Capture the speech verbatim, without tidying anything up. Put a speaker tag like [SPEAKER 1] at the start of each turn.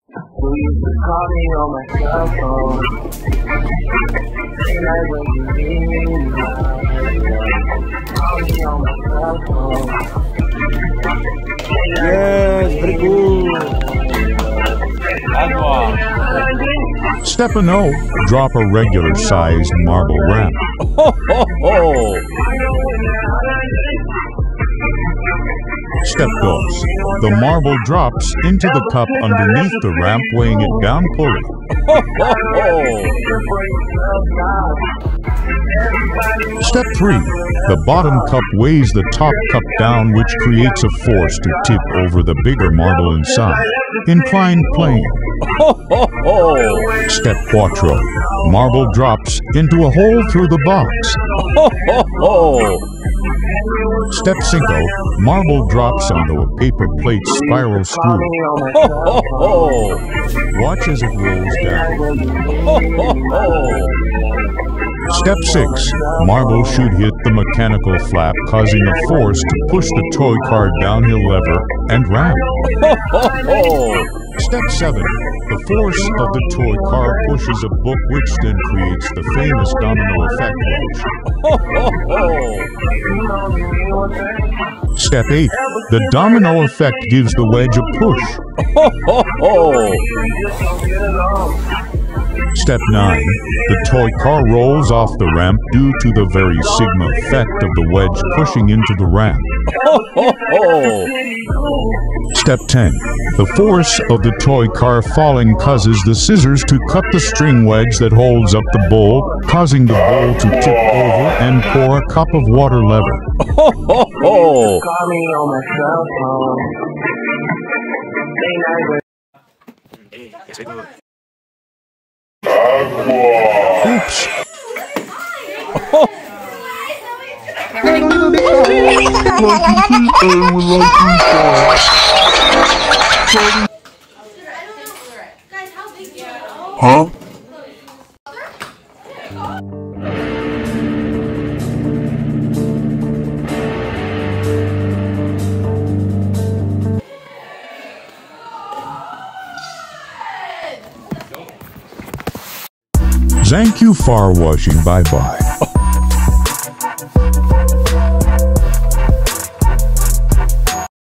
[SPEAKER 1] You used to call me on my cell phone. Say like when you need me, call me on my cell phone.
[SPEAKER 2] Yes, very good. That's one.
[SPEAKER 3] Step no, drop a regular sized marble ramp.
[SPEAKER 2] Ho, ho, ho.
[SPEAKER 3] Step dos, the marble drops into the cup underneath the ramp, weighing it down pulley.
[SPEAKER 2] Ho, ho, ho.
[SPEAKER 3] Step three, the bottom cup weighs the top cup down, which creates a force to tip over the bigger marble inside. Inclined plane.
[SPEAKER 2] Ho, ho, ho.
[SPEAKER 3] Step quattro, marble drops into a hole through the box.
[SPEAKER 2] Ho, ho, ho.
[SPEAKER 3] Step cinco, marble drops onto a paper plate spiral screw.
[SPEAKER 2] Ho, ho, ho.
[SPEAKER 3] Watch as it rolls down.
[SPEAKER 2] Ho, ho, ho.
[SPEAKER 3] Step six, marble should hit the mechanical flap, causing a force to push the toy car downhill lever and ramp.
[SPEAKER 2] Ho, ho, ho.
[SPEAKER 3] Step seven, the force of the toy car pushes a book, which then creates the famous domino effect wedge.
[SPEAKER 2] Ho, ho, ho.
[SPEAKER 3] Step eight, the domino effect gives the wedge a push.
[SPEAKER 2] Ho, ho, ho.
[SPEAKER 3] Step nine, the toy car rolls off the ramp due to the very sigma effect of the wedge pushing into the ramp.
[SPEAKER 2] Ho, ho, ho.
[SPEAKER 3] Step ten, the force of the toy car falling causes the scissors to cut the string wedge that holds up the bowl, causing the bowl to tip over and pour a cup of water lever.
[SPEAKER 2] Ho, ho, ho.
[SPEAKER 1] Call me on my cell phone. Say like when
[SPEAKER 3] Oops!
[SPEAKER 4] Huh?
[SPEAKER 3] Thank you for watching. Bye bye.